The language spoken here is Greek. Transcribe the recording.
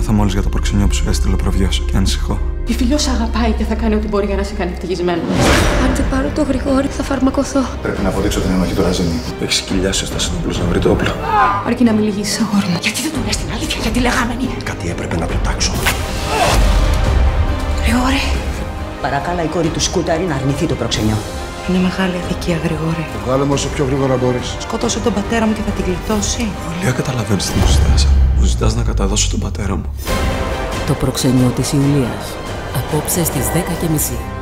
Έμαθα μόλις για το προξενιό που σου έστειλε ο προβιός και ανησυχώ. Η Φιλιό σ' αγαπάει και θα κάνει ό,τι μπορεί για να σε κάνει ευτυχισμένο. Αν δεν πάρω το Γρηγόρη, θα φαρμακοθώ. Πρέπει να αποδείξω την ενοχή του Ραζίνη. Έχει κοιλιάσει ο Στασινόπουλος να βρει το όπλο. Αρκεί να μην λυγίσεις, αγόρι μου. Γιατί δεν του λες την αλήθεια, γιατί λεγάμενη. Κάτι έπρεπε να του τάξω. Γρηγόρη. Παρακάλα η κόρη του Σκούταρη να αρνηθεί το προξενιό. Είναι μεγάλη αδικία, Γρηγόρη. Βγάλε μου όσο πιο γρήγορα μπορείς. Σκότωσε τον πατέρα μου και θα την γλιτώσει. Ολία, καταλαβαίνεις τι μου ζητάς. Μου ζητάς να καταδώσω τον πατέρα μου. Το προξενιό της Ιουλίας. Απόψε στις 10:30.